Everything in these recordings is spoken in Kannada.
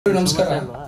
ನಮಸ್ಕಾರ.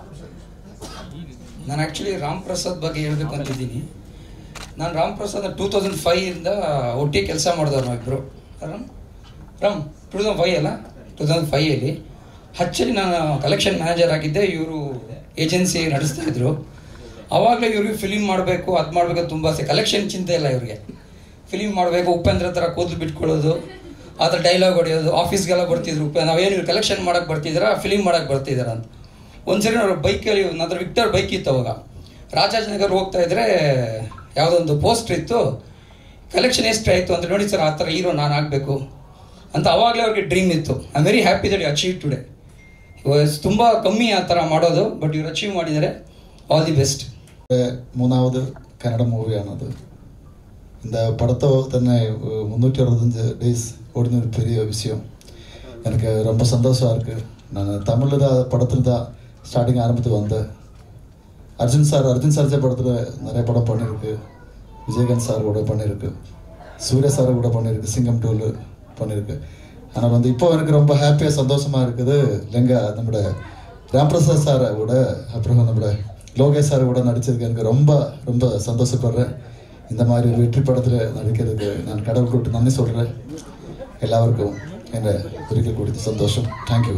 ನಾನು ಆ್ಯಕ್ಚುಲಿ ರಾಮ್ ಪ್ರಸಾದ್ ಬಗ್ಗೆ ಹೇಳಬೇಕು ಅಂತಿದ್ದೀನಿ. ನಾನು ರಾಮ್ ಪ್ರಸಾದ್ 2005 ಇಂದ ಒಟ್ಟಿಗೆ ಕೆಲಸ ಮಾಡಿದವ್ರು ನಾವಿಬ್ಬರು. ರಾಮ್ 2005 ಅಲ್ಲ, 2005 ಆ್ಯಕ್ಚುಲಿ ನಾನು ಕಲೆಕ್ಷನ್ ಮ್ಯಾನೇಜರ್ ಆಗಿದ್ದೆ. ಇವರು ಏಜೆನ್ಸಿ ನಡೆಸ್ತಾ ಇದ್ರು. ಆವಾಗಲೇ ಇವ್ರಿಗೆ ಫಿಲಿಮ್ ಮಾಡಬೇಕು, ಅದು ಮಾಡಬೇಕು ತುಂಬ ಆಸೆ. ಕಲೆಕ್ಷನ್ ಚಿಂತೆ ಇಲ್ಲ ಇವ್ರಿಗೆ. ಫಿಲಿಮ್ ಮಾಡಬೇಕು, ಉಪೇಂದ್ರ ಥರ ಕೂದಲು ಬಿಟ್ಕೊಳ್ಳೋದು, ಅದರ ಡೈಲಾಗ್ ಹೊಡೆಯೋದು. ಆಫೀಸ್ಗೆಲ್ಲ ಬರ್ತಿದ್ರು, ನಾವೇನು ಕಲೆಕ್ಷನ್ ಮಾಡೋಕ್ಕೆ ಬರ್ತಿದ್ದೀರಾ, ಫಿಲಿಮ್ ಮಾಡೋಕ್ಕೆ ಬರ್ತಿದ್ದೀರಾ ಅಂತ. ಒಂದ್ಸರಿ ನಾವು ಬೈಕಲ್ಲಿ ನಂತರ ವಿಕ್ಟರ್ ಬೈಕ್ ಇತ್ತು. ಅವಾಗ ರಾಜಾಜಿನಗರ್ ಹೋಗ್ತಾ ಇದ್ರೆ ಯಾವುದೊಂದು ಪೋಸ್ಟರ್ ಇತ್ತು, ಕಲೆಕ್ಷನ್ ಎಷ್ಟು ಆಯಿತು ಅಂತ. ನೋಡಿ ಸರ್, ಆ ಥರ ಹೀರೋ ನಾನು ಆಗಬೇಕು ಅಂತ ಅವಾಗಲೇ ಅವ್ರಿಗೆ ಡ್ರೀಮ್ ಇತ್ತು. I am very happy that you achieve today. ತುಂಬ ಕಮ್ಮಿ ಆ ಥರ ಮಾಡೋದು, ಬಟ್ ಇವ್ರು ಅಚೀವ್ ಮಾಡಿದ್ದಾರೆ. All the best. மூணாவது கன்னட மூவியானது. இந்த படத்தை തന്നെ 365 டேஸ் ஓடின ஒரு பெரிய விஷயம். எனக்கு ரொம்ப சந்தோஷமாக இருக்குது. நான் தமிழில் தான் படத்தில் தான் ஸ்டார்டிங் ஆரம்பத்து வந்தேன். அர்ஜுன் சார்ஜே படத்தில் நிறைய படம் பண்ணியிருக்கு. விஜயகாந்த் சார் கூட பண்ணியிருக்கு, சூர்யா சார் கூட பண்ணியிருக்கு, சிங்கம் 2 பண்ணியிருக்கு. ஆனால் இப்போ எனக்கு ரொம்ப ஹாப்பியாக சந்தோஷமாக இருக்குது. இல்லைங்க நம்மளோட ராம்பிரசாத் சாரை கூட, அப்புறம் நம்மளோட லோகேஷ் சார் கூட நடித்ததுக்கு எனக்கு ரொம்ப ரொம்ப சந்தோஷப்படுறேன். இந்த மாதிரி ஒரு வெற்றி படத்தில் நடிக்கிறதுக்கு நான் கடவுளுக்கு நன்றி சொல்கிறேன். எல்லாருக்கும் என்னை ஒரிக்கல் கொடுத்த சந்தோஷம். தேங்க்யூ.